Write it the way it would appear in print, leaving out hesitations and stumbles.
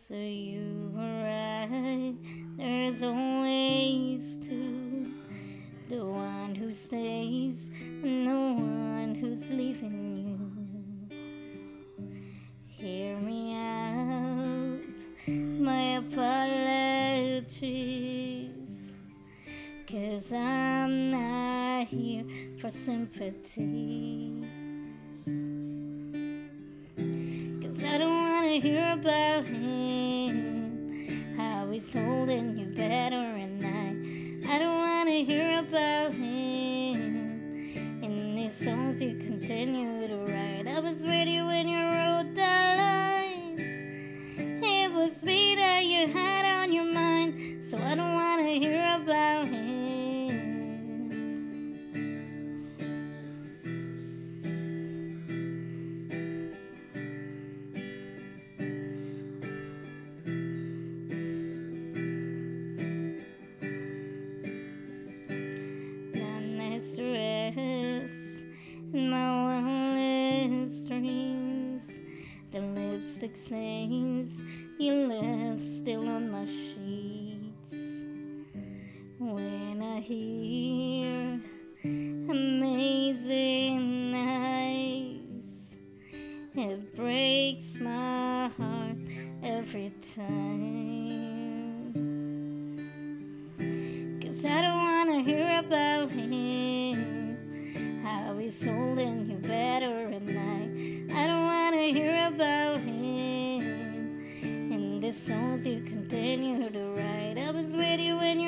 So you were right, there's always two. The one who stays and the one who's leaving you. Hear me out, my apologies, 'cause I'm not here for sympathy. 'Cause I don't wanna hear about him, how he's holding you better at night. I don't wanna hear about him in these songs you continue to write. I was ready when you wrote that line. It was me that you had on your mind, so I don't wanna hear about him. Stress in my wildest dreams, the lipstick stains you left still on my sheets. When I hear Amazing Nights, it breaks my heart every time. 'Cause I don't wanna hear about him, how he's holding you better at night. I don't wanna hear about him in the songs you continue to write. I was with you when you